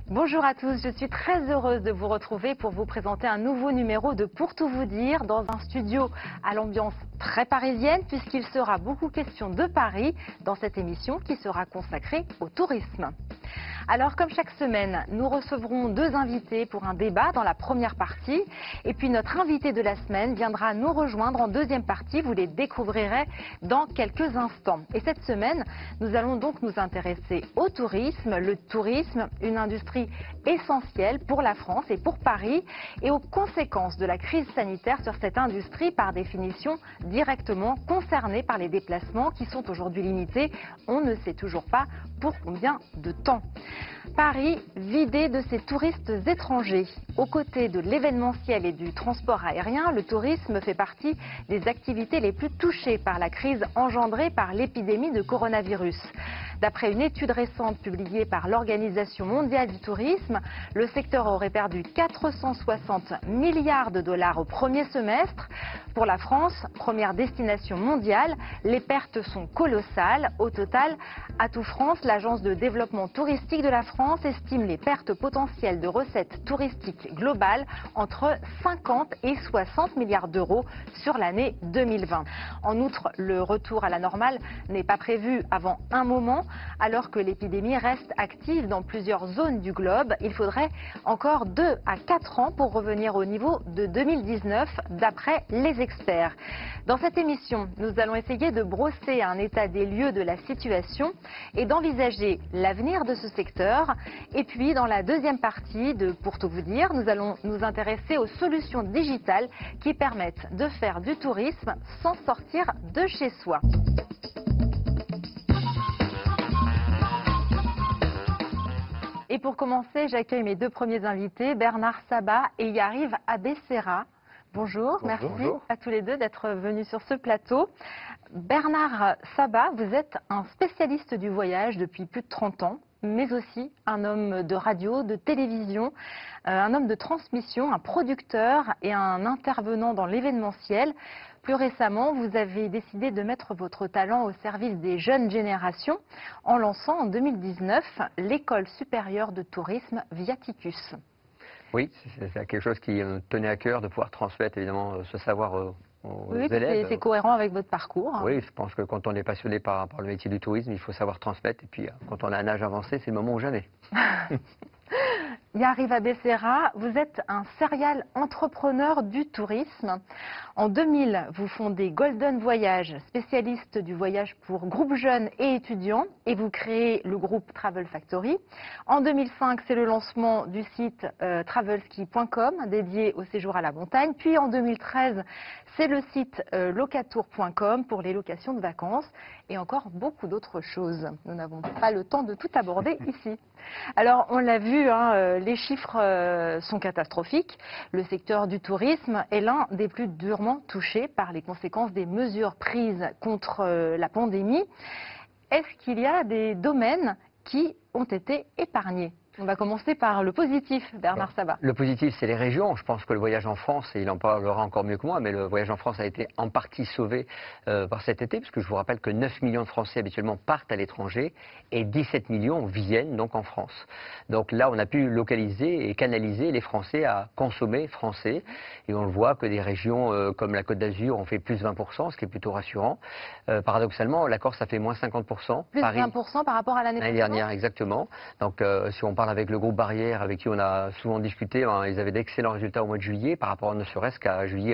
Bonjour à tous, je suis très heureuse de vous retrouver pour vous présenter un nouveau numéro de Pour tout vous dire dans un studio à l'ambiance très parisienne puisqu'il sera beaucoup question de Paris dans cette émission qui sera consacrée au tourisme. Alors comme chaque semaine, nous recevrons deux invités pour un débat dans la première partie et puis notre invité de la semaine viendra nous rejoindre en deuxième partie, vous les découvrirez dans quelques instants. Et cette semaine, nous allons donc nous intéresser au tourisme, le tourisme, une industrie essentielle pour la France et pour Paris et aux conséquences de la crise sanitaire sur cette industrie par définition directement concernée par les déplacements qui sont aujourd'hui limités, on ne sait toujours pas pour combien de temps. Paris vidé de ses touristes étrangers. Aux côtés de l'événementiel et du transport aérien, le tourisme fait partie des activités les plus touchées par la crise engendrée par l'épidémie de coronavirus. D'après une étude récente publiée par l'Organisation mondiale du tourisme, le secteur aurait perdu 460 milliards de dollars au premier semestre. Pour la France, première destination mondiale, les pertes sont colossales. Au total, Atout France, l'agence de développement touristique de la France, estime les pertes potentielles de recettes touristiques globales entre 50 et 60 milliards d'euros sur l'année 2020. En outre, le retour à la normale n'est pas prévu avant un moment, alors que l'épidémie reste active dans plusieurs zones du globe. Il faudrait encore 2 à 4 ans pour revenir au niveau de 2019, d'après les experts. Dans cette émission, nous allons essayer de brosser un état des lieux de la situation et d'envisager l'avenir de ce secteur. Et puis, dans la deuxième partie de Pour tout vous dire, nous allons nous intéresser aux solutions digitales qui permettent de faire du tourisme sans sortir de chez soi. Et pour commencer, j'accueille mes deux premiers invités, Bernard Sabat et Yariv Abessera. Bonjour, merci à tous les deux d'être venus sur ce plateau. Bernard Sabat, vous êtes un spécialiste du voyage depuis plus de 30 ans, mais aussi un homme de radio, de télévision, un homme de transmission, un producteur et un intervenant dans l'événementiel. Plus récemment, vous avez décidé de mettre votre talent au service des jeunes générations en lançant en 2019 l'École supérieure de tourisme Viaticus. Oui, c'est quelque chose qui me tenait à cœur de pouvoir transmettre évidemment ce savoir aux élèves. C'est cohérent avec votre parcours. Oui, je pense que quand on est passionné par le métier du tourisme, il faut savoir transmettre. Et puis quand on a un âge avancé, c'est le moment ou jamais. Yariv Abessera, vous êtes un serial entrepreneur du tourisme. En 2000, vous fondez Golden Voyage, spécialiste du voyage pour groupes jeunes et étudiants, et vous créez le groupe Travel Factory. En 2005, c'est le lancement du site travelski.com, dédié au séjour à la montagne. Puis en 2013, c'est le site locatour.com pour les locations de vacances et encore beaucoup d'autres choses. Nous n'avons pas le temps de tout aborder ici. Alors, on l'a vu, les chiffres sont catastrophiques. Le secteur du tourisme est l'un des plus durement touchés par les conséquences des mesures prises contre la pandémie. Est-ce qu'il y a des domaines qui ont été épargnés ? On va commencer par le positif, Bernard Sabat. Le positif, c'est les régions. Je pense que le voyage en France, et il en parlera encore mieux que moi, mais le voyage en France a été en partie sauvé par cet été, puisque je vous rappelle que 9 millions de Français habituellement partent à l'étranger et 17 millions viennent donc en France. Donc là, on a pu localiser et canaliser les Français à consommer français. Et on le voit que des régions comme la Côte d'Azur ont fait plus 20%, ce qui est plutôt rassurant. Paradoxalement, la Corse a fait moins 50%. Plus Paris, 20% par rapport à l'année dernière, exactement. Donc si on parle avec le groupe Barrière, avec qui on a souvent discuté, ils avaient d'excellents résultats au mois de juillet, par rapport ne serait-ce qu'à juillet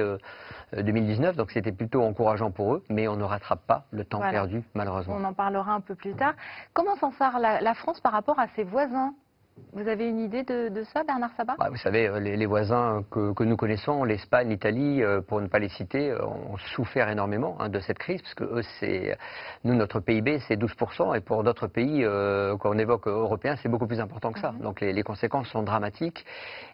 2019. Donc c'était plutôt encourageant pour eux, mais on ne rattrape pas le temps perdu, malheureusement. On en parlera un peu plus tard. Comment s'en sort la France par rapport à ses voisins ? Vous avez une idée de ça, Bernard Sabat ? Vous savez, les voisins que nous connaissons, l'Espagne, l'Italie, pour ne pas les citer, ont souffert énormément de cette crise, parce que eux, nous, notre PIB, c'est 12%, et pour d'autres pays, quand on évoque européens, c'est beaucoup plus important que ça. Donc les conséquences sont dramatiques,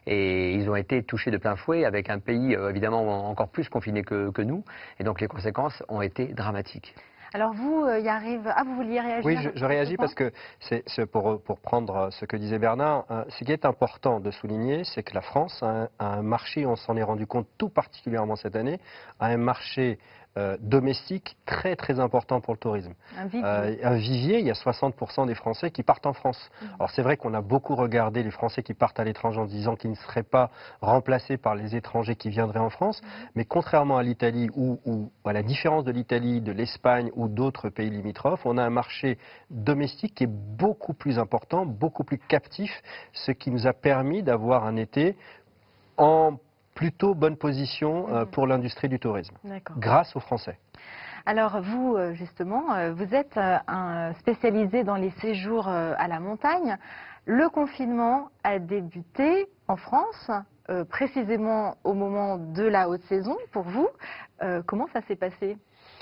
et ils ont été touchés de plein fouet, avec un pays évidemment encore plus confiné que nous, et donc les conséquences ont été dramatiques. Alors vous, Yariv, vous vouliez réagir? Oui, je réagis parce que c'est pour prendre ce que disait Bernard, ce qui est important de souligner, c'est que la France a un marché, on s'en est rendu compte tout particulièrement cette année, a un marché domestique très très important pour le tourisme. Un vivier. Un vivier, il y a 60% des Français qui partent en France. Alors c'est vrai qu'on a beaucoup regardé les Français qui partent à l'étranger en se disant qu'ils ne seraient pas remplacés par les étrangers qui viendraient en France, mais contrairement à l'Italie ou à la différence de l'Italie, de l'Espagne ou d'autres pays limitrophes, on a un marché domestique qui est beaucoup plus important, beaucoup plus captif, ce qui nous a permis d'avoir un été en plutôt bonne position pour l'industrie du tourisme, grâce aux Français. Alors vous, justement, vous êtes spécialisé dans les séjours à la montagne. Le confinement a débuté en France, précisément au moment de la haute saison pour vous. Comment ça s'est passé ?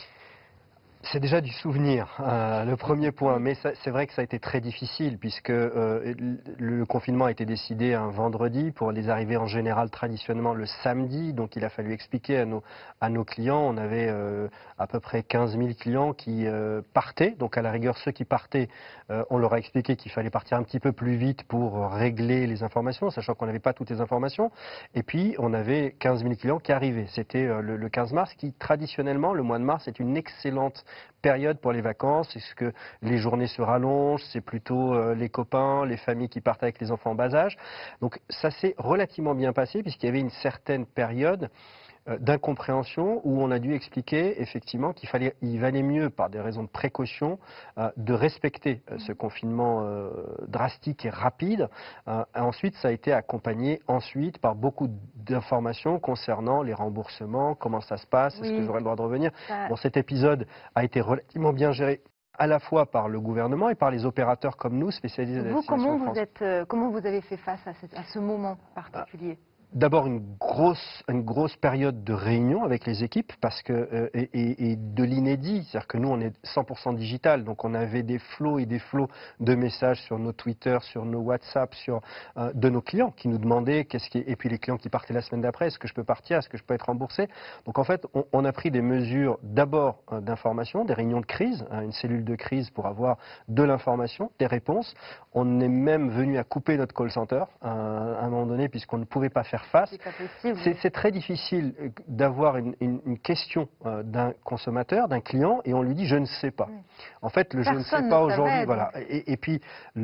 C'est déjà du souvenir, le premier point, mais c'est vrai que ça a été très difficile puisque le confinement a été décidé un vendredi pour les arrivées en général traditionnellement le samedi, donc il a fallu expliquer à nos clients, on avait à peu près 15 000 clients qui partaient, donc à la rigueur ceux qui partaient, on leur a expliqué qu'il fallait partir un petit peu plus vite pour régler les informations, sachant qu'on n'avait pas toutes les informations, et puis on avait 15 000 clients qui arrivaient, c'était le 15 mars qui traditionnellement, le mois de mars est une excellente période pour les vacances, est-ce que les journées se rallongent, c'est plutôt les copains, les familles qui partent avec les enfants en bas âge. Donc ça s'est relativement bien passé puisqu'il y avait une certaine période d'incompréhension où on a dû expliquer effectivement il valait mieux, par des raisons de précaution, de respecter ce confinement drastique et rapide. Ensuite, ça a été accompagné par beaucoup d'informations concernant les remboursements, comment ça se passe, est-ce que j'aurai le droit de revenir. Bon, cet épisode a été relativement bien géré à la fois par le gouvernement et par les opérateurs comme nous, spécialisés dans la destination en France. Comment vous avez fait face à ce moment particulier ? D'abord une grosse période de réunion avec les équipes parce que, et de l'inédit, c'est-à-dire que nous on est 100% digital, donc on avait des flots et des flots de messages sur nos Twitter, sur nos WhatsApp, de nos clients qui nous demandaient et puis les clients qui partaient la semaine d'après, est-ce que je peux partir, est-ce que je peux être remboursé. Donc en fait on a pris des mesures d'abord d'information, des réunions de crise, une cellule de crise pour avoir de l'information, des réponses. On est même venu à couper notre call center à un moment donné puisqu'on ne pouvait pas faire face. C'est très difficile d'avoir une question d'un consommateur, d'un client, et on lui dit je ne sais pas. En fait, je ne sais pas aujourd'hui, voilà. Et puis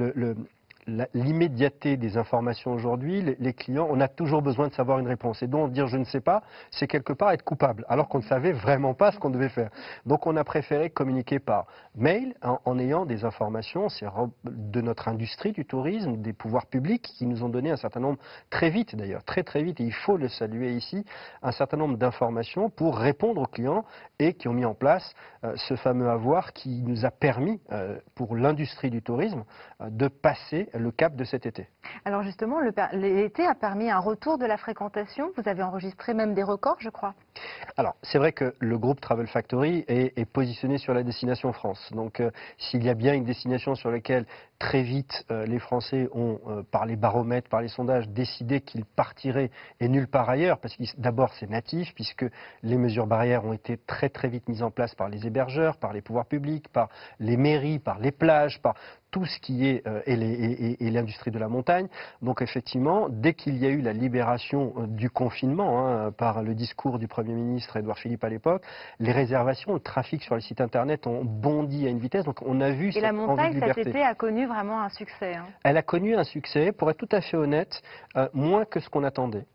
l'immédiateté des informations aujourd'hui, les clients, on a toujours besoin de savoir une réponse. Et donc dire je ne sais pas, c'est quelque part être coupable, alors qu'on ne savait vraiment pas ce qu'on devait faire. Donc on a préféré communiquer par mail en ayant des informations de notre industrie du tourisme, des pouvoirs publics qui nous ont donné un certain nombre, très vite d'ailleurs, très vite, et il faut le saluer ici, un certain nombre d'informations pour répondre aux clients et qui ont mis en place ce fameux avoir qui nous a permis, pour l'industrie du tourisme, de passer le cap de cet été. Alors justement, l'été a permis un retour de la fréquentation. Vous avez enregistré même des records, je crois. Alors, c'est vrai que le groupe Travel Factory est positionné sur la destination France. Donc, s'il y a bien une destination sur laquelle très vite les Français ont, par les baromètres, par les sondages, décidé qu'ils partiraient et nulle part ailleurs, parce que d'abord c'est natif, puisque les mesures barrières ont été très vite mises en place par les hébergeurs, par les pouvoirs publics, par les mairies, par les plages, par tout ce qui est et l'industrie de la montagne. Donc effectivement, dès qu'il y a eu la libération du confinement par le discours du Premier ministre Édouard Philippe à l'époque, les réservations, le trafic sur les sites internet ont bondi à une vitesse. Donc on a vu cette envie de liberté. Et la montagne cet été a connu vraiment un succès. Elle a connu un succès, pour être tout à fait honnête, moins que ce qu'on attendait.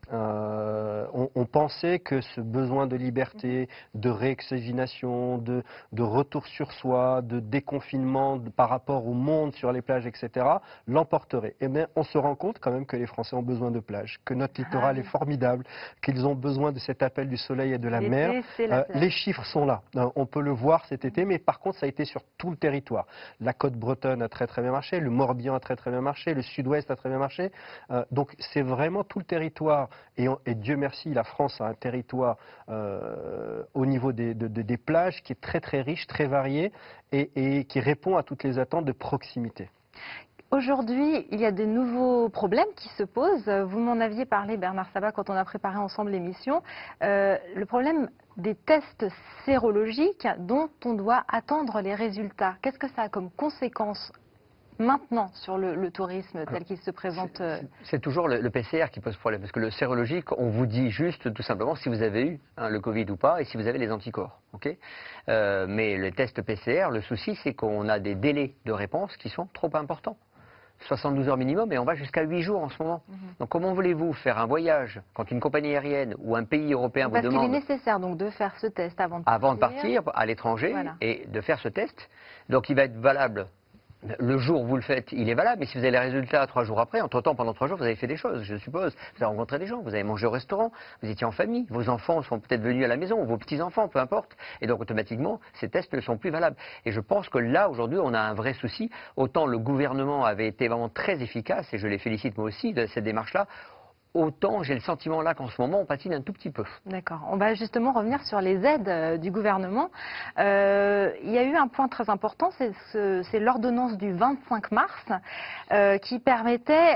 On pensait que ce besoin de liberté, de réoxygénation, de retour sur soi, de déconfinement par rapport au monde sur les plages, etc., l'emporterait. Et bien, on se rend compte quand même que les Français ont besoin de plages, que notre littoral est formidable, qu'ils ont besoin de cet appel du soleil et de la mer. Les chiffres sont là. On peut le voir cet été, mais par contre, ça a été sur tout le territoire. La côte bretonne a très bien marché, le Morbihan a très bien marché, le sud-ouest a très bien marché. Donc, c'est vraiment tout le territoire. Et Dieu merci, la France a un territoire au niveau des plages qui est très riche, très varié et qui répond à toutes les attentes de proximité. Aujourd'hui, il y a des nouveaux problèmes qui se posent. Vous m'en aviez parlé, Bernard Sabat, quand on a préparé ensemble l'émission. Le problème des tests sérologiques dont on doit attendre les résultats. Qu'est-ce que ça a comme conséquence maintenant sur le tourisme tel qu'il se présente? C'est toujours le PCR qui pose problème, parce que le sérologique, on vous dit juste tout simplement si vous avez eu le Covid ou pas et si vous avez les anticorps. Mais le test PCR, le souci, c'est qu'on a des délais de réponse qui sont trop importants. 72 heures minimum et on va jusqu'à 8 jours en ce moment. Donc comment voulez-vous faire un voyage quand une compagnie aérienne ou un pays européen vous demande... Parce qu'il est nécessaire donc de faire ce test avant de partir à l'étranger et de faire ce test. Donc il va être valable. Le jour où vous le faites, il est valable, mais si vous avez les résultats 3 jours après, entre-temps, pendant 3 jours, vous avez fait des choses, je suppose. Vous avez rencontré des gens, vous avez mangé au restaurant, vous étiez en famille, vos enfants sont peut-être venus à la maison, vos petits-enfants, peu importe. Et donc, automatiquement, ces tests ne sont plus valables. Et je pense que là, aujourd'hui, on a un vrai souci. Autant le gouvernement avait été vraiment très efficace, et je les félicite moi aussi de cette démarche-là, autant j'ai le sentiment là qu'en ce moment on patine un tout petit peu. D'accord. On va justement revenir sur les aides du gouvernement. Il y a eu un point très important, c'est l'ordonnance du 25 mars qui permettait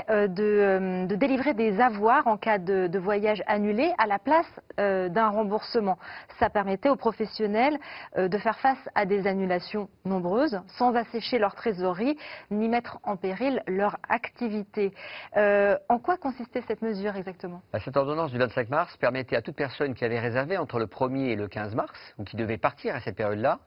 de délivrer des avoirs en cas de voyage annulé à la place d'un remboursement. Ça permettait aux professionnels de faire face à des annulations nombreuses sans assécher leur trésorerie ni mettre en péril leur activité. En quoi consistait cette mesure exactement? Cette ordonnance du 25 mars permettait à toute personne qui avait réservé entre le 1er et le 15 mars, ou qui devait partir à cette période-là,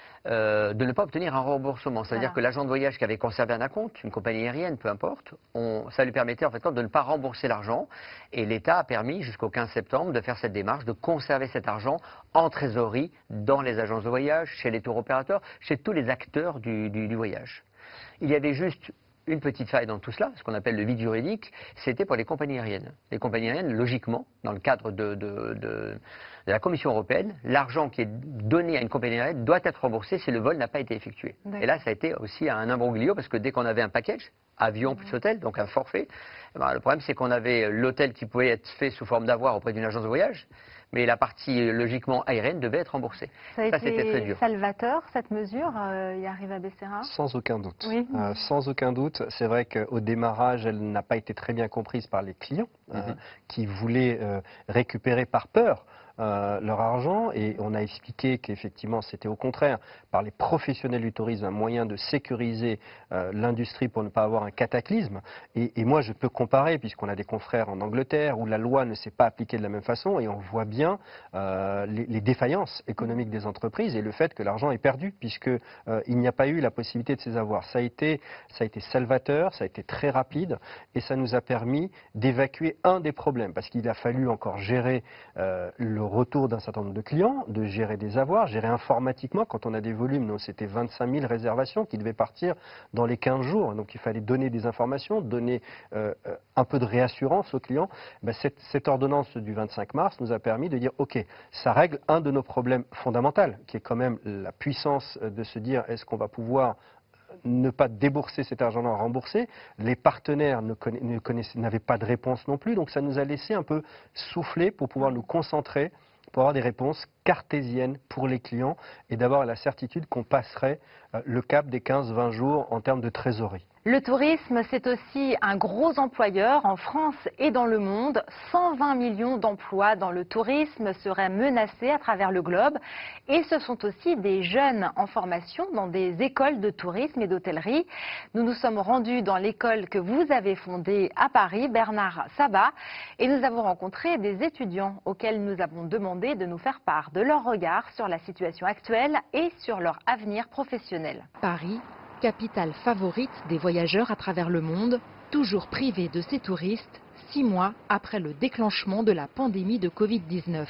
de ne pas obtenir un remboursement. C'est-à-dire que l'agent de voyage qui avait conservé un acompte, une compagnie aérienne, peu importe, ça lui permettait en fait de ne pas rembourser l'argent. Et l'État a permis jusqu'au 15 septembre de faire cette démarche, de conserver cet argent en trésorerie dans les agences de voyage, chez les tour opérateurs, chez tous les acteurs du voyage. Il y avait juste une petite faille dans tout cela, ce qu'on appelle le vide juridique, c'était pour les compagnies aériennes. Les compagnies aériennes, logiquement, dans le cadre de la Commission européenne, l'argent qui est donné à une compagnie aérienne doit être remboursé si le vol n'a pas été effectué. Et là, ça a été aussi un imbroglio, parce que dès qu'on avait un package, avion plus hôtel, donc un forfait, le problème c'est qu'on avait l'hôtel qui pouvait être fait sous forme d'avoir auprès d'une agence de voyage, mais la partie logiquement aérienne devait être remboursée. Ça a été salvateur, cette mesure, Yariva Becerra? Sans aucun doute. Oui. Sans aucun doute. C'est vrai qu'au démarrage, elle n'a pas été très bien comprise par les clients qui voulaient récupérer par peur leur argent, et on a expliqué qu'effectivement c'était au contraire par les professionnels du tourisme un moyen de sécuriser l'industrie pour ne pas avoir un cataclysme. Et moi je peux comparer, puisqu'on a des confrères en Angleterre où la loi ne s'est pas appliquée de la même façon, et on voit bien les défaillances économiques des entreprises et le fait que l'argent est perdu, puisque il n'y a pas eu la possibilité de ces avoirs. Ça a été salvateur, ça a été très rapide, et ça nous a permis d'évacuer un des problèmes, parce qu'il a fallu encore gérer le retour d'un certain nombre de clients, de gérer des avoirs, gérer informatiquement quand on a des volumes. Donc c'était 25 000 réservations qui devaient partir dans les 15 jours. Donc il fallait donner des informations, donner un peu de réassurance aux clients. Cette ordonnance du 25 mars nous a permis de dire ok, ça règle un de nos problèmes fondamentaux, qui est quand même la puissance de se dire est-ce qu'on va pouvoir ne pas débourser cet argent-là, rembourser. Les partenaires n'avaient pas de réponse non plus, donc ça nous a laissé un peu souffler pour pouvoir nous concentrer, pour avoir des réponses cartésiennes pour les clients et d'avoir la certitude qu'on passerait le cap des 15-20 jours en termes de trésorerie. Le tourisme, c'est aussi un gros employeur en France et dans le monde. 120 millions d'emplois dans le tourisme seraient menacés à travers le globe. Et ce sont aussi des jeunes en formation dans des écoles de tourisme et d'hôtellerie. Nous nous sommes rendus dans l'école que vous avez fondée à Paris, Bernard Sabat, et nous avons rencontré des étudiants auxquels nous avons demandé de nous faire part de leur regard sur la situation actuelle et sur leur avenir professionnel. Paris, capitale favorite des voyageurs à travers le monde, toujours privée de ses touristes 6 mois après le déclenchement de la pandémie de Covid-19.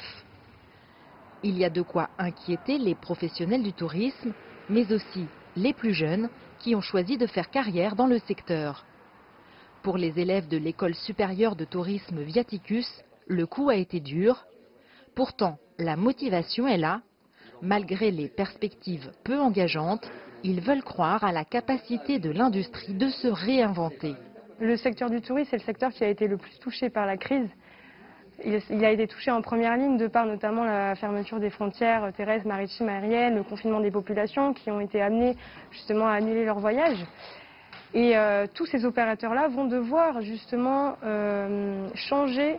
Il y a de quoi inquiéter les professionnels du tourisme, mais aussi les plus jeunes qui ont choisi de faire carrière dans le secteur. Pour les élèves de l'école supérieure de tourisme Viaticus, le coup a été dur. Pourtant, la motivation est là. Malgré les perspectives peu engageantes, ils veulent croire à la capacité de l'industrie de se réinventer. Le secteur du tourisme, c'est le secteur qui a été le plus touché par la crise. Il a été touché en première ligne de par notamment la fermeture des frontières terrestres, maritimes, aériennes, le confinement des populations qui ont été amenées justement à annuler leurs voyages. Et tous ces opérateurs-là vont devoir justement changer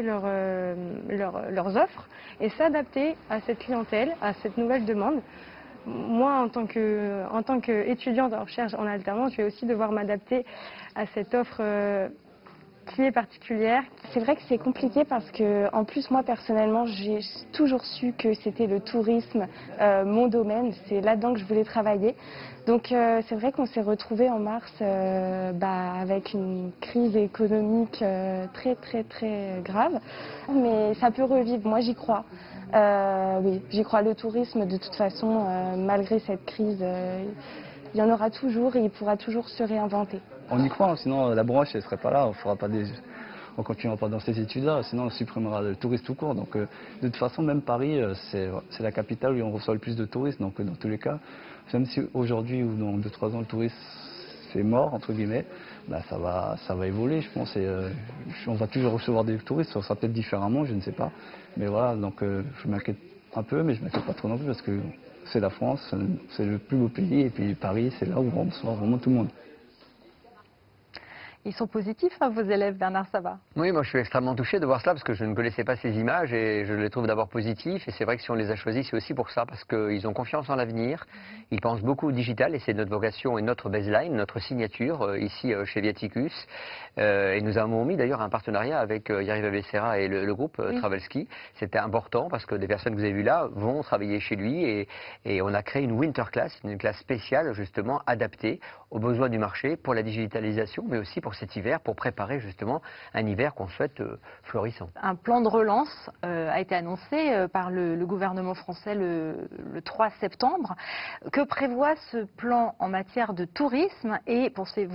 leurs offres et s'adapter à cette clientèle, à cette nouvelle demande. moi, en tant qu'étudiante en recherche en alternance, je vais aussi devoir m'adapter à cette offre qui est particulière. C'est vrai que c'est compliqué parce que, en plus, moi personnellement, j'ai toujours su que c'était le tourisme, mon domaine. C'est là-dedans que je voulais travailler. Donc, c'est vrai qu'on s'est retrouvés en mars avec une crise économique très, très, très grave. Mais ça peut revivre. Moi, j'y crois. Oui, j'y crois. Le tourisme, de toute façon, malgré cette crise, il y en aura toujours et il pourra toujours se réinventer. On y croit, sinon la branche ne serait pas là, on continuera pas dans ces études-là, sinon on supprimera le tourisme tout court. Donc de toute façon, même Paris, c'est la capitale où on reçoit le plus de touristes. Donc dans tous les cas, même si aujourd'hui ou dans 2-3 ans le tourisme c'est mort, entre guillemets, ça va évoluer, je pense. Et on va toujours recevoir des touristes, ça sera peut-être différemment, je ne sais pas. Mais voilà, donc je m'inquiète un peu, mais je ne m'inquiète pas trop non plus parce que c'est la France, c'est le plus beau pays. Et puis Paris, c'est là où on reçoit vraiment tout le monde. Ils sont positifs, hein, vos élèves, Bernard Sabat? Oui, moi je suis extrêmement touché de voir cela parce que je ne connaissais pas ces images et je les trouve d'abord positifs. Et c'est vrai que si on les a choisis, c'est aussi pour ça, parce qu'ils ont confiance en l'avenir. Ils pensent beaucoup au digital et c'est notre vocation et notre baseline, notre signature ici chez Viaticus. Et nous avons mis d'ailleurs un partenariat avec Yariv Becerra et le groupe Travelski. C'était important parce que des personnes que vous avez vues là vont travailler chez lui et on a créé une winter class, une classe spéciale justement adaptée aux besoins du marché pour la digitalisation, mais aussi pour cet hiver, pour préparer justement un hiver qu'on souhaite florissant. Un plan de relance a été annoncé par le gouvernement français le 3 septembre. Que prévoit ce plan en matière de tourisme et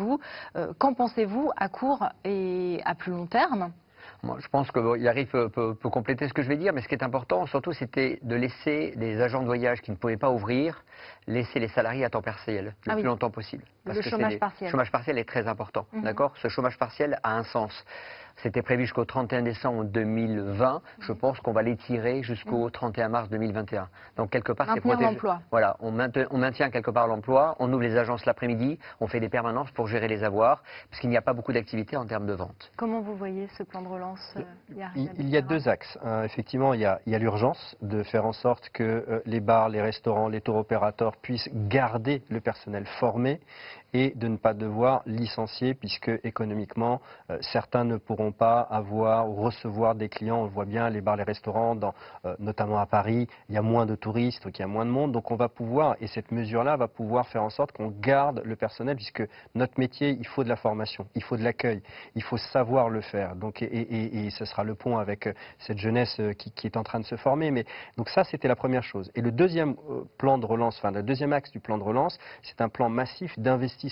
qu'en pensez-vous à court et à plus long terme? Moi, je pense que Yariv peut compléter ce que je vais dire, mais ce qui est important, surtout, c'était de laisser les agents de voyage qui ne pouvaient pas ouvrir, laisser les salariés à temps partiel le plus longtemps possible. Parce que chômage partiel. Le chômage partiel est très important, d'accord? Ce chômage partiel a un sens. C'était prévu jusqu'au 31 décembre 2020. Je pense qu'on va l'étirer jusqu'au 31 mars 2021. Donc, quelque part, c'est protégé. L'emploi. Voilà, on maintient quelque part l'emploi, on ouvre les agences l'après-midi, on fait des permanences pour gérer les avoirs, parce qu'il n'y a pas beaucoup d'activité en termes de vente. Comment vous voyez ce plan de relance, Il y a deux axes. Effectivement, il y a l'urgence de faire en sorte que les bars, les restaurants, les tour opérateurs puissent garder le personnel formé et de ne pas devoir licencier puisque économiquement, certains ne pourront pas avoir ou recevoir des clients. On le voit bien, les bars, les restaurants, notamment à Paris, il y a moins de touristes, donc il y a moins de monde. Donc on va pouvoir, et cette mesure-là va pouvoir faire en sorte qu'on garde le personnel puisque notre métier, il faut de la formation, il faut de l'accueil, il faut savoir le faire. Donc, et ce sera le pont avec cette jeunesse qui est en train de se former. Mais, donc ça, c'était la première chose. Et le deuxième plan de relance, enfin le deuxième axe du plan de relance, c'est un plan massif d'investissement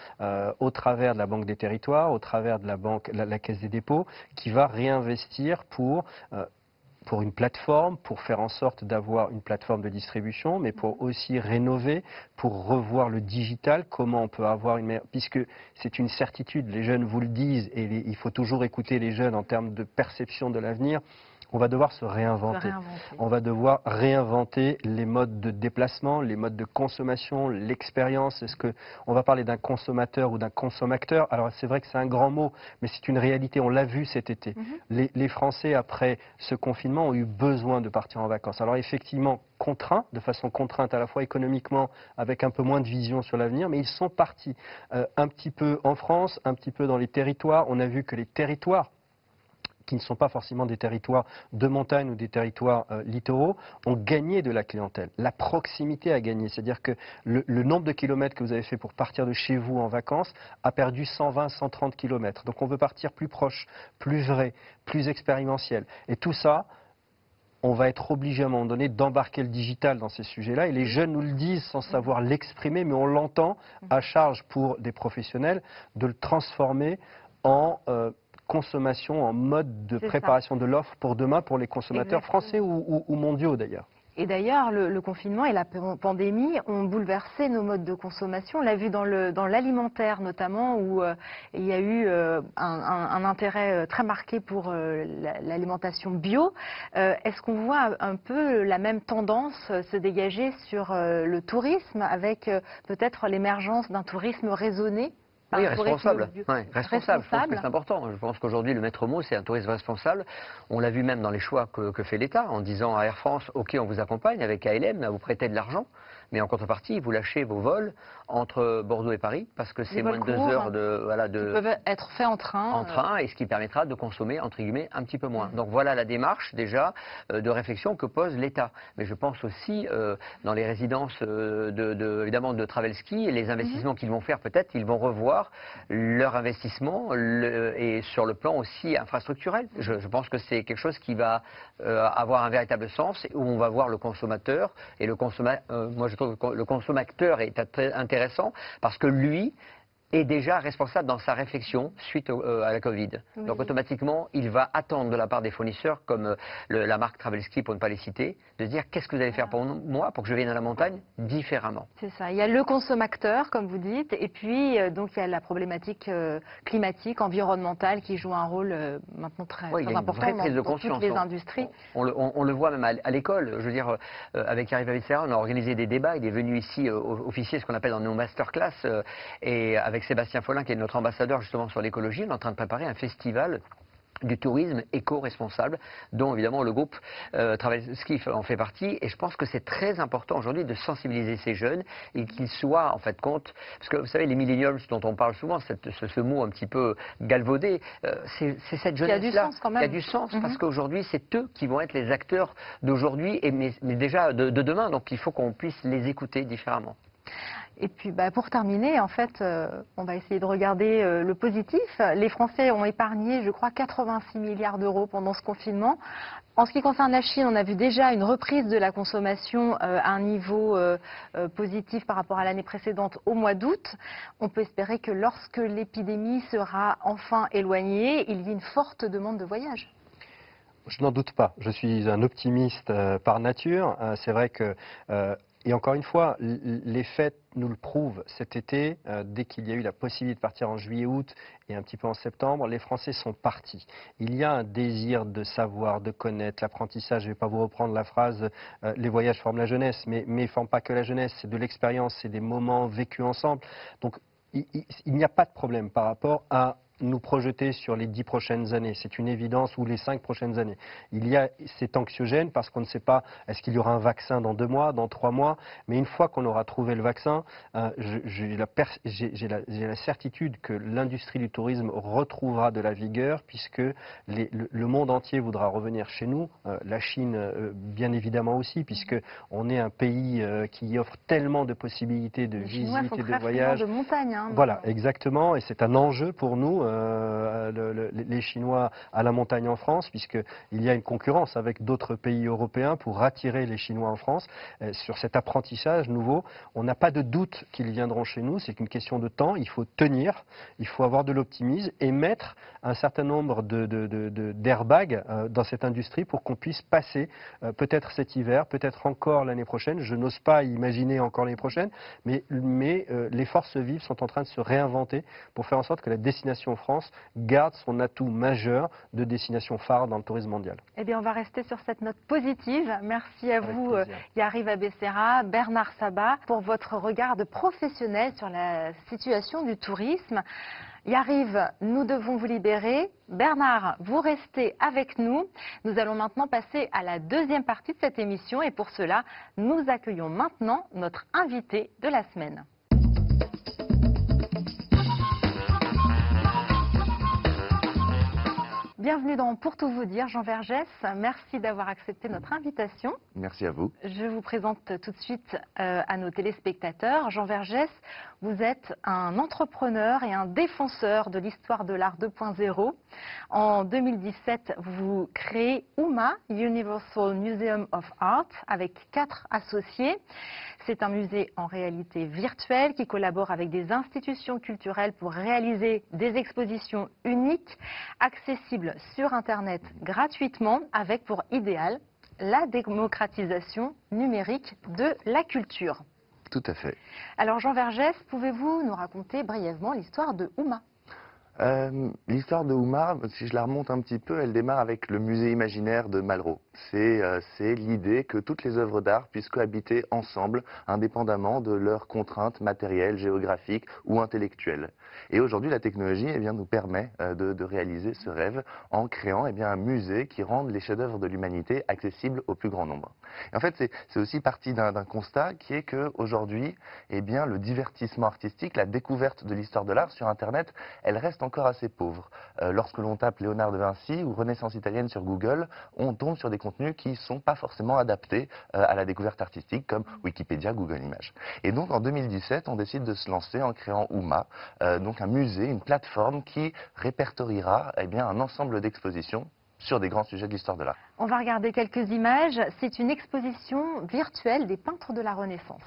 au travers de la Banque des Territoires, au travers de la Caisse des dépôts, qui va réinvestir pour une plateforme, pour faire en sorte d'avoir une plateforme de distribution, mais pour aussi rénover, pour revoir le digital, comment on peut avoir une meilleure... Puisque c'est une certitude, les jeunes vous le disent, et il faut toujours écouter les jeunes en termes de perception de l'avenir. On va devoir se réinventer. On va devoir réinventer les modes de déplacement, les modes de consommation, l'expérience. Est-ce qu'on va parler d'un consommateur ou d'un consommateur? Alors c'est vrai que c'est un grand mot, mais c'est une réalité. On l'a vu cet été. Les Français, après ce confinement, ont eu besoin de partir en vacances. Alors effectivement, contraints, de façon contrainte à la fois économiquement, avec un peu moins de vision sur l'avenir, mais ils sont partis un petit peu en France, un petit peu dans les territoires. On a vu que les territoires qui ne sont pas forcément des territoires de montagne ou des territoires littoraux, ont gagné de la clientèle. La proximité a gagné, c'est-à-dire que le nombre de kilomètres que vous avez fait pour partir de chez vous en vacances a perdu 120, 130 kilomètres. Donc on veut partir plus proche, plus vrai, plus expérimentiel. Et tout ça, on va être obligé à un moment donné d'embarquer le digital dans ces sujets-là. Et les jeunes nous le disent sans savoir l'exprimer, mais on l'entend à charge pour des professionnels de le transformer en... consommation, en mode de préparation de l'offre pour demain, pour les consommateurs français ou mondiaux d'ailleurs. Et d'ailleurs, le confinement et la pandémie ont bouleversé nos modes de consommation. On l'a vu dans l'alimentaire notamment, où il y a eu un intérêt très marqué pour l'alimentation bio. Est-ce qu'on voit un peu la même tendance se dégager sur le tourisme, avec peut-être l'émergence d'un tourisme raisonné ? Oui, responsable. Responsable, je pense que c'est important. Je pense qu'aujourd'hui, le maître mot, c'est un tourisme responsable. On l'a vu même dans les choix que fait l'État, en disant à Air France, OK, on vous accompagne avec KLM, à vous prêter de l'argent. mais en contrepartie, vous lâchez vos vols entre Bordeaux et Paris, parce que c'est moins de 2 courts, heures qui peuvent être faits en train. en train, et ce qui permettra de consommer, entre guillemets, un petit peu moins. Donc voilà la démarche, déjà, de réflexion que pose l'État. Mais je pense aussi, dans les résidences, évidemment, de Travel Ski, et les investissements qu'ils vont faire, peut-être, ils vont revoir leur investissement, et sur le plan aussi infrastructurel. Je pense que c'est quelque chose qui va avoir un véritable sens, où on va voir le consommateur, et moi je trouve que le consommateur est très intéressant, parce que lui est déjà responsable dans sa réflexion suite à la Covid. Oui. Donc automatiquement, il va attendre de la part des fournisseurs, comme la marque Travel Ski, pour ne pas les citer, de dire qu'est-ce que vous allez faire pour moi, pour que je vienne à la montagne différemment. C'est ça. Il y a le consommateur, comme vous dites, et puis donc il y a la problématique climatique, environnementale, qui joue un rôle maintenant très, Oui, il y très a une important vraie prise de dans toutes conscience. les industries. On le voit même à l'école. Je veux dire, avec Yariv Avicera, on a organisé des débats. Il est venu ici officier ce qu'on appelle dans nos masterclass, et avec Sébastien Follin, qui est notre ambassadeur justement sur l'écologie, on est en train de préparer un festival du tourisme éco-responsable, dont évidemment le groupe Travel Ski en fait partie. Et je pense que c'est très important aujourd'hui de sensibiliser ces jeunes et qu'ils soient en fait compte, parce que vous savez, les millennials dont on parle souvent, ce mot un petit peu galvaudé, c'est cette jeunesse-là. Il y a du sens quand même. Il y a du sens, parce qu'aujourd'hui, c'est eux qui vont être les acteurs d'aujourd'hui, mais déjà de demain. Donc il faut qu'on puisse les écouter différemment. Et puis pour terminer, en fait, on va essayer de regarder le positif. Les Français ont épargné, je crois, 86 milliards d'euros pendant ce confinement. En ce qui concerne la Chine, on a vu déjà une reprise de la consommation à un niveau positif par rapport à l'année précédente au mois d'août. On peut espérer que lorsque l'épidémie sera enfin éloignée, il y ait une forte demande de voyage. Je n'en doute pas. Je suis un optimiste par nature. C'est vrai que, et encore une fois, les fêtes nous le prouvent cet été. Dès qu'il y a eu la possibilité de partir en juillet-août et un petit peu en septembre, les Français sont partis. Il y a un désir de savoir, de connaître, l'apprentissage. Je ne vais pas vous reprendre la phrase « les voyages forment la jeunesse », mais ils ne forment pas que la jeunesse, c'est de l'expérience, c'est des moments vécus ensemble. Donc, il n'y a pas de problème par rapport à nous projeter sur les 10 prochaines années. C'est une évidence, ou les 5 prochaines années. C'est anxiogène parce qu'on ne sait pas, est-ce qu'il y aura un vaccin dans 2 mois, dans 3 mois, mais une fois qu'on aura trouvé le vaccin, j'ai la certitude que l'industrie du tourisme retrouvera de la vigueur, puisque le monde entier voudra revenir chez nous, la Chine bien évidemment aussi, puisque on est un pays qui offre tellement de possibilités de visites et de voyages. De montagne, hein, voilà, exactement, et c'est un enjeu pour nous, les Chinois à la montagne en France, puisqu'il y a une concurrence avec d'autres pays européens pour attirer les Chinois en France. Sur cet apprentissage nouveau, on n'a pas de doute qu'ils viendront chez nous, c'est qu'une question de temps, il faut tenir, il faut avoir de l'optimisme et mettre un certain nombre d'airbags dans cette industrie pour qu'on puisse passer peut-être cet hiver, peut-être encore l'année prochaine. Je n'ose pas imaginer encore l'année prochaine, mais les forces vives sont en train de se réinventer pour faire en sorte que la destination France garde son atout majeur de destination phare dans le tourisme mondial. Eh bien, on va rester sur cette note positive. Merci à vous, plaisir. Yariv Avicera, Bernard Sabat, pour votre regard de professionnel sur la situation du tourisme. Yariv, nous devons vous libérer. Bernard, vous restez avec nous. Nous allons maintenant passer à la deuxième partie de cette émission et pour cela, nous accueillons maintenant notre invité de la semaine. Bienvenue dans Pour tout vous dire, Jean Vergès. Merci d'avoir accepté notre invitation. Merci à vous. Je vous présente tout de suite à nos téléspectateurs. Jean Vergès, vous êtes un entrepreneur et un défenseur de l'histoire de l'art 2.0. En 2017, vous créez UMA, Universal Museum of Art, avec 4 associés. C'est un musée en réalité virtuelle qui collabore avec des institutions culturelles pour réaliser des expositions uniques, accessibles sur Internet gratuitement, avec pour idéal la démocratisation numérique de la culture. Tout à fait. Alors Jean Vergès, pouvez-vous nous raconter brièvement l'histoire de UMA ? L'histoire de Houma, si je la remonte un petit peu, elle démarre avec le musée imaginaire de Malraux. C'est l'idée que toutes les œuvres d'art puissent cohabiter ensemble, indépendamment de leurs contraintes matérielles, géographiques ou intellectuelles. Et aujourd'hui, la technologie nous permet de réaliser ce rêve en créant un musée qui rende les chefs-d'œuvre de l'humanité accessibles au plus grand nombre. Et en fait, c'est aussi parti d'un constat qui est qu'aujourd'hui, le divertissement artistique, la découverte de l'histoire de l'art sur Internet, elle reste encore assez pauvre. Lorsque l'on tape Léonard de Vinci ou Renaissance italienne sur Google, on tombe sur des contenus qui ne sont pas forcément adaptés à la découverte artistique, comme Wikipédia, Google Images. Et donc en 2017, on décide de se lancer en créant Houma, donc un musée, une plateforme qui répertoriera un ensemble d'expositions sur des grands sujets de l'histoire de l'art. On va regarder quelques images. C'est une exposition virtuelle des peintres de la Renaissance.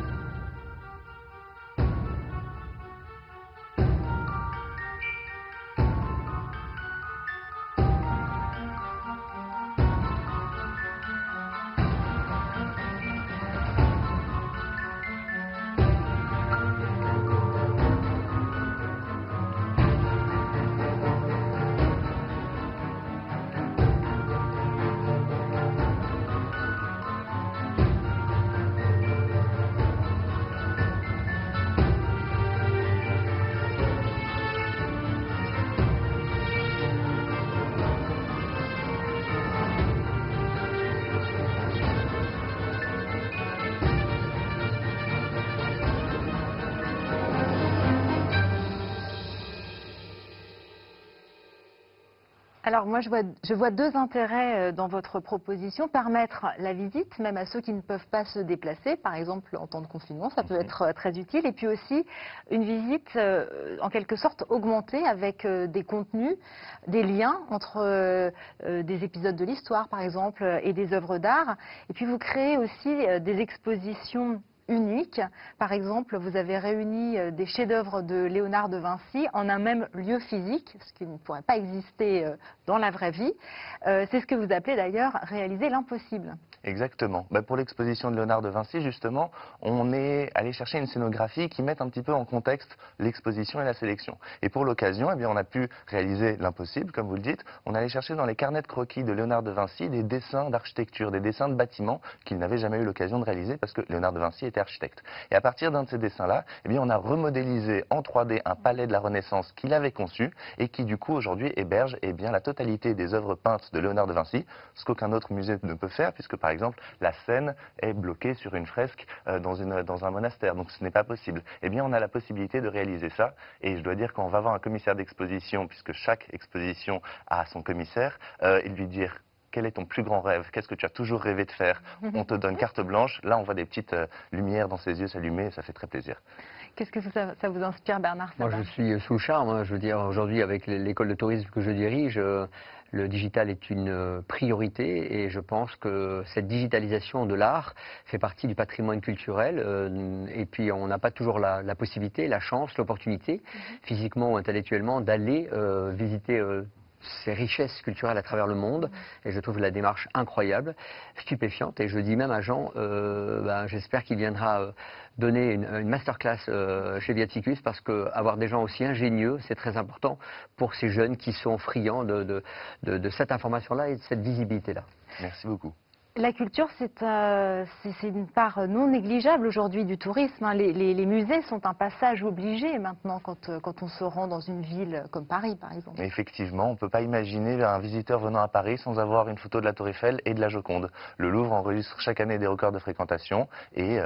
Alors moi je vois deux intérêts dans votre proposition. Permettre la visite, même à ceux qui ne peuvent pas se déplacer, par exemple en temps de confinement, ça peut être très utile. Et puis aussi une visite en quelque sorte augmentée avec des contenus, des liens entre des épisodes de l'histoire par exemple et des œuvres d'art. Et puis vous créez aussi des expositions unique. Par exemple, vous avez réuni des chefs-d'œuvre de Léonard de Vinci en un même lieu physique, ce qui ne pourrait pas exister dans la vraie vie. C'est ce que vous appelez d'ailleurs réaliser l'impossible. Exactement. Pour l'exposition de Léonard de Vinci, justement, on est allé chercher une scénographie qui mette un petit peu en contexte l'exposition et la sélection. Et pour l'occasion, on a pu réaliser l'impossible, comme vous le dites. On allait chercher dans les carnets de croquis de Léonard de Vinci des dessins d'architecture, des dessins de bâtiments qu'il n'avait jamais eu l'occasion de réaliser parce que Léonard de Vinci était architecte. Et à partir d'un de ces dessins-là, on a remodélisé en 3D un palais de la Renaissance qu'il avait conçu et qui, du coup, aujourd'hui héberge la totalité des œuvres peintes de Léonard de Vinci, ce qu'aucun autre musée ne peut faire, puisque, par exemple, la Seine est bloquée sur une fresque dans un monastère, donc ce n'est pas possible. On a la possibilité de réaliser ça, et je dois dire qu'on va voir un commissaire d'exposition, puisque chaque exposition a son commissaire, et lui dire: quel est ton plus grand rêve? Qu'est-ce que tu as toujours rêvé de faire? On te donne carte blanche. Là, on voit des petites lumières dans ses yeux s'allumer et ça fait très plaisir. Qu'est-ce que ça vous inspire, Bernard Sabat? Moi, je suis sous le charme. Je veux dire, aujourd'hui, avec l'école de tourisme que je dirige, le digital est une priorité et je pense que cette digitalisation de l'art fait partie du patrimoine culturel. Et puis, on n'a pas toujours la possibilité, la chance, l'opportunité, physiquement ou intellectuellement, d'aller visiter ces richesses culturelles à travers le monde, et je trouve la démarche incroyable, stupéfiante, et je dis même à Jean, j'espère qu'il viendra donner une masterclass chez Viaticus, parce qu'avoir des gens aussi ingénieux, c'est très important pour ces jeunes qui sont friands de cette information-là et de cette visibilité-là. Merci beaucoup. La culture, c'est une part non négligeable aujourd'hui du tourisme. Les musées sont un passage obligé maintenant quand on se rend dans une ville comme Paris, par exemple. Effectivement, on ne peut pas imaginer un visiteur venant à Paris sans avoir une photo de la Tour Eiffel et de la Joconde. Le Louvre enregistre chaque année des records de fréquentation et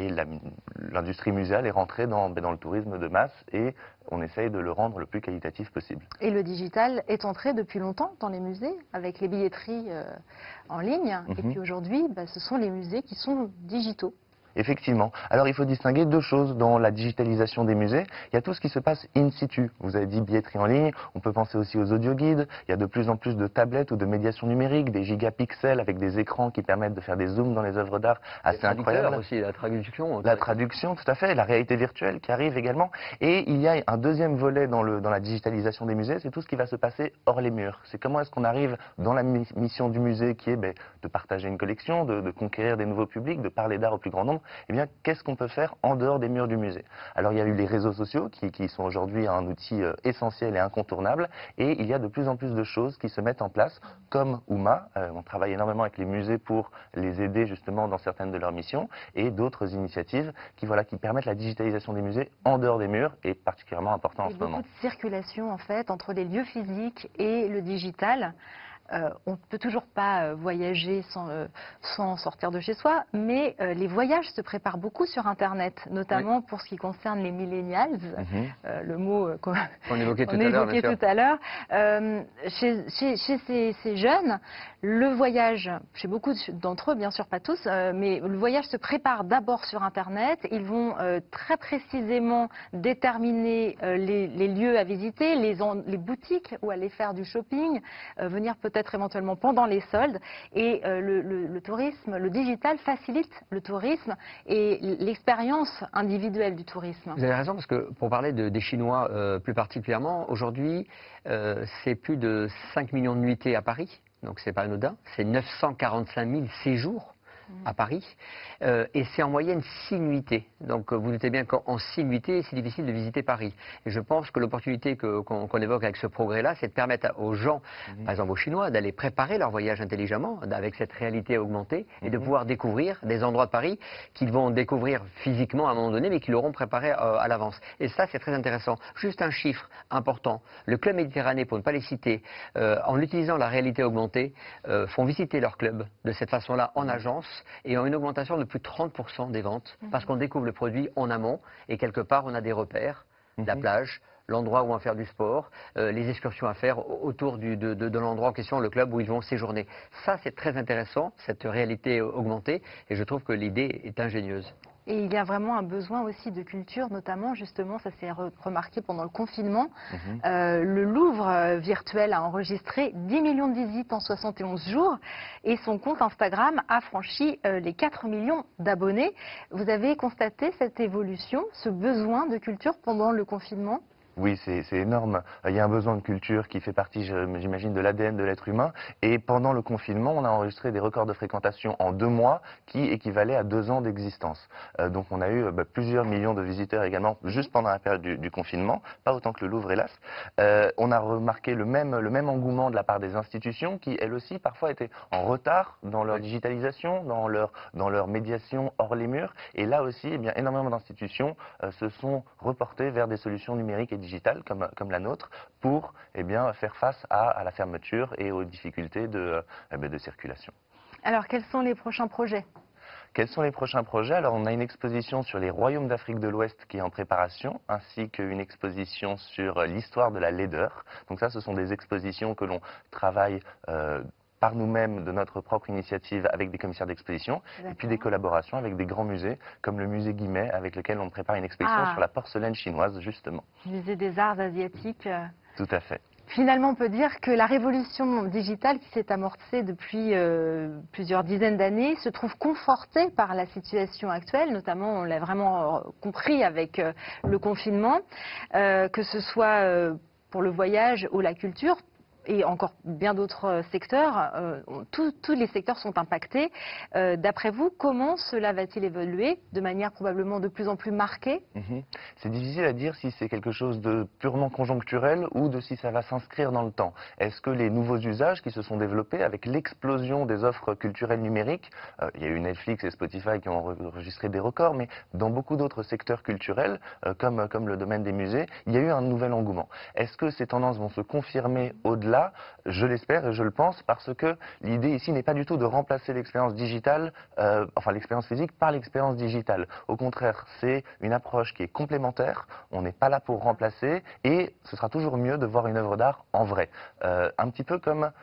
l'industrie muséale est rentrée dans le tourisme de masse et on essaye de le rendre le plus qualitatif possible. Et le digital est entré depuis longtemps dans les musées avec les billetteries en ligne. Et puis aujourd'hui, ce sont les musées qui sont digitaux. Effectivement. Alors il faut distinguer deux choses dans la digitalisation des musées. Il y a tout ce qui se passe in situ. Vous avez dit billetterie en ligne, on peut penser aussi aux audioguides. Il y a de plus en plus de tablettes ou de médiation numérique, des gigapixels avec des écrans qui permettent de faire des zooms dans les œuvres d'art assez incroyables. Aussi, la traduction. La traduction, tout à fait, la réalité virtuelle qui arrive également. Et il y a un deuxième volet dans la digitalisation des musées, c'est tout ce qui va se passer hors les murs. C'est comment est-ce qu'on arrive dans la mission du musée qui est de partager une collection, de conquérir des nouveaux publics, de parler d'art au plus grand nombre, eh bien, qu'est-ce qu'on peut faire en dehors des murs du musée? Alors, il y a eu les réseaux sociaux qui sont aujourd'hui un outil essentiel et incontournable, et il y a de plus en plus de choses qui se mettent en place, comme Ouma. On travaille énormément avec les musées pour les aider justement dans certaines de leurs missions, et d'autres initiatives qui permettent la digitalisation des musées en dehors des murs, est particulièrement important en ce moment. Beaucoup de circulation en fait entre les lieux physiques et le digital. On ne peut toujours pas voyager sans sortir de chez soi, mais les voyages se préparent beaucoup sur Internet, notamment pour ce qui concerne les millennials, le mot On évoquait tout à l'heure. Chez ces jeunes, le voyage, chez beaucoup d'entre eux, bien sûr pas tous, mais le voyage se prépare d'abord sur Internet. Ils vont très précisément déterminer les lieux à visiter, les boutiques où aller faire du shopping, venir peut-être éventuellement pendant les soldes, et le tourisme, le digital facilite le tourisme et l'expérience individuelle du tourisme. Vous avez raison, parce que pour parler des Chinois plus particulièrement, aujourd'hui c'est plus de 5 millions de nuitées à Paris, donc c'est pas anodin, c'est 945 000 séjours à Paris, et c'est en moyenne 6 nuitées. Donc vous doutez bien qu'en 6 nuitées, c'est difficile de visiter Paris. Et je pense que l'opportunité qu'on évoque avec ce progrès-là, c'est de permettre aux gens, par exemple aux Chinois, d'aller préparer leur voyage intelligemment, avec cette réalité augmentée, et de pouvoir découvrir des endroits de Paris qu'ils vont découvrir physiquement à un moment donné, mais qu'ils auront préparé à l'avance. Et ça, c'est très intéressant. Juste un chiffre important. Le Club Méditerranée, pour ne pas les citer, en utilisant la réalité augmentée, font visiter leur club de cette façon-là en agence, et ont une augmentation de plus de 30% des ventes, parce qu'on découvre le produit en amont, et quelque part on a des repères, la plage, l'endroit où on va faire du sport, les excursions à faire autour de l'endroit en question, le club où ils vont séjourner. Ça, c'est très intéressant, cette réalité augmentée, et je trouve que l'idée est ingénieuse. Et il y a vraiment un besoin aussi de culture, notamment justement, ça s'est remarqué pendant le confinement. Le Louvre virtuel a enregistré 10 millions de visites en 71 jours et son compte Instagram a franchi les 4 millions d'abonnés. Vous avez constaté cette évolution, ce besoin de culture pendant le confinement ? Oui, c'est énorme. Il y a un besoin de culture qui fait partie, j'imagine, de l'ADN de l'être humain. Et pendant le confinement, on a enregistré des records de fréquentation en 2 mois qui équivalaient à 2 ans d'existence. Donc on a eu plusieurs millions de visiteurs également, juste pendant la période du confinement, pas autant que le Louvre, hélas. On a remarqué le même engouement de la part des institutions qui, elles aussi, parfois étaient en retard dans leur digitalisation, dans leur médiation hors les murs. Et là aussi, eh bien, énormément d'institutions se sont reportées vers des solutions numériques et digitale comme la nôtre pour faire face à la fermeture et aux difficultés de circulation. Alors quels sont les prochains projets ? Quels sont les prochains projets? Alors on a une exposition sur les royaumes d'Afrique de l'Ouest qui est en préparation, ainsi qu'une exposition sur l'histoire de la laideur. Donc ça, ce sont des expositions que l'on travaille par nous-mêmes de notre propre initiative avec des commissaires d'exposition, et puis des collaborations avec des grands musées, comme le musée Guimet, avec lequel on prépare une exposition sur la porcelaine chinoise, justement. Musée des arts asiatiques. Tout à fait. Finalement, on peut dire que la révolution digitale qui s'est amorcée depuis plusieurs dizaines d'années se trouve confortée par la situation actuelle, notamment on l'a vraiment compris avec le confinement, que ce soit pour le voyage ou la culture, et encore bien d'autres secteurs, tous les secteurs sont impactés. D'après vous, comment cela va-t-il évoluer de manière probablement de plus en plus marquée? C'est difficile à dire si c'est quelque chose de purement conjoncturel ou de si ça va s'inscrire dans le temps. Est-ce que les nouveaux usages qui se sont développés avec l'explosion des offres culturelles numériques, il y a eu Netflix et Spotify qui ont enregistré des records, mais dans beaucoup d'autres secteurs culturels, comme le domaine des musées, il y a eu un nouvel engouement. Est-ce que ces tendances vont se confirmer au-delà? Je l'espère et je le pense, parce que l'idée ici n'est pas du tout de remplacer l'expérience digitale, l'expérience physique par l'expérience digitale. Au contraire, c'est une approche qui est complémentaire, on n'est pas là pour remplacer, et ce sera toujours mieux de voir une œuvre d'art en vrai. Un petit peu comme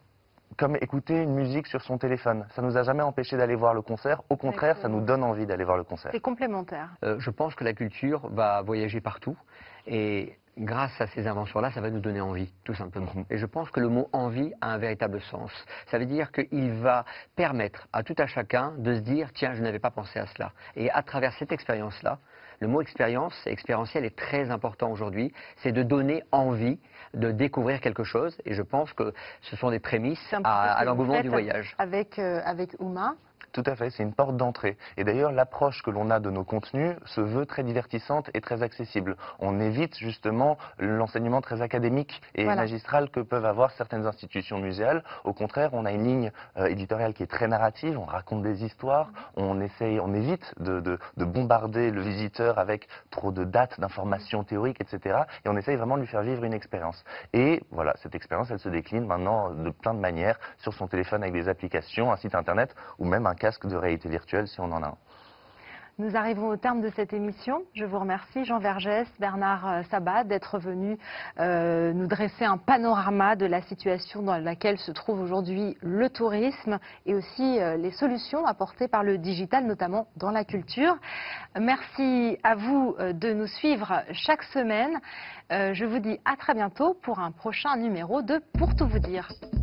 écouter une musique sur son téléphone. Ça ne nous a jamais empêché d'aller voir le concert. Au contraire, ça nous donne envie d'aller voir le concert. C'est complémentaire. Je pense que la culture va voyager partout. Et grâce à ces inventions-là, ça va nous donner envie, tout simplement. Et je pense que le mot envie a un véritable sens. Ça veut dire qu'il va permettre à tout à chacun de se dire, tiens, je n'avais pas pensé à cela. Et à travers cette expérience-là, le mot expérience, expérientiel est très important aujourd'hui. C'est de donner envie de découvrir quelque chose. Et je pense que ce sont des prémices à l'engouement du voyage. Avec Ouma. Tout à fait, c'est une porte d'entrée. Et d'ailleurs, l'approche que l'on a de nos contenus se veut très divertissante et très accessible. On évite justement l'enseignement très académique et magistral que peuvent avoir certaines institutions muséales. Au contraire, on a une ligne éditoriale qui est très narrative, on raconte des histoires, on évite de bombarder le visiteur avec trop de dates, d'informations théoriques, etc. Et on essaye vraiment de lui faire vivre une expérience. Et voilà, cette expérience, elle se décline maintenant de plein de manières sur son téléphone avec des applications, un site internet ou même un casque de réalité virtuelle si on en a un. Nous arrivons au terme de cette émission. Je vous remercie Jean Vergès, Bernard Sabat d'être venus nous dresser un panorama de la situation dans laquelle se trouve aujourd'hui le tourisme et aussi les solutions apportées par le digital, notamment dans la culture. Merci à vous de nous suivre chaque semaine. Je vous dis à très bientôt pour un prochain numéro de Pour tout vous dire.